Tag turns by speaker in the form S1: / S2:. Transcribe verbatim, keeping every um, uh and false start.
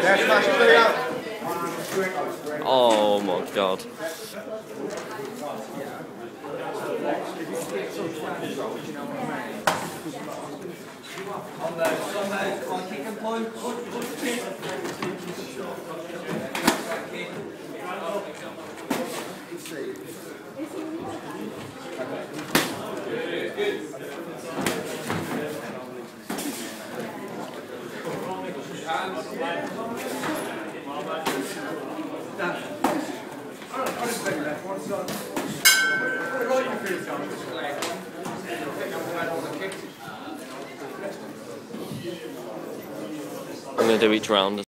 S1: Oh my god.
S2: On those, on those, on kick and point.
S1: I'm going to do each round.